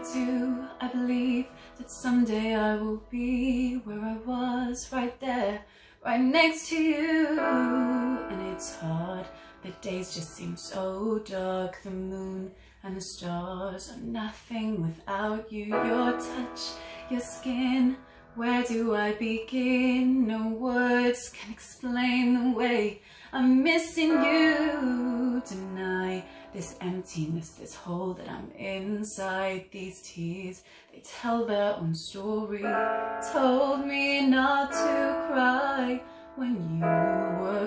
do. I believe that someday I will be where I was, right there, right next to you. And it's hard, the days just seem so dark. The moon and the stars are nothing without you. Your touch, your skin, where do I begin? No words can explain the way I'm missing you. Deny this emptiness, this hole that I'm inside. These tears, they tell their own story. Told me not to cry when you were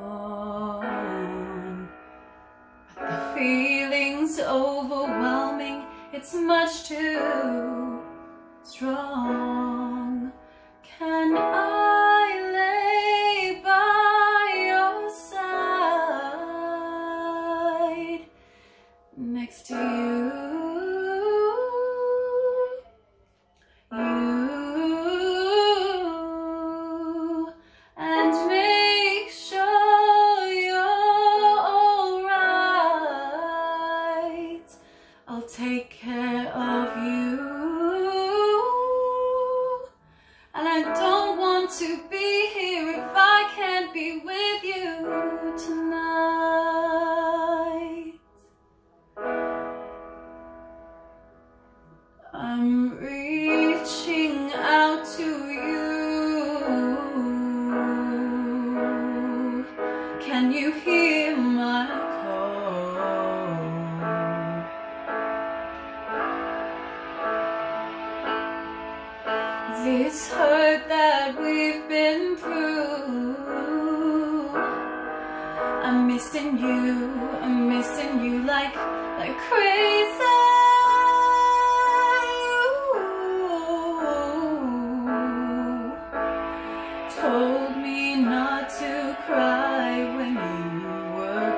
gone. But the feeling's overwhelming, it's much too strong. Can I lay by your side, next to you, and make sure you're alright? I'll take care of you. And I don't want to be here if I can't be with you tonight. I'm reaching out to you. Can you hear my call? This hurt that we've been through, I'm missing you like crazy. Told me not to cry when you were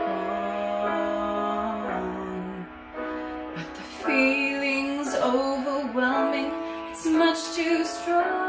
gone, but the feeling's overwhelming, it's much too strong.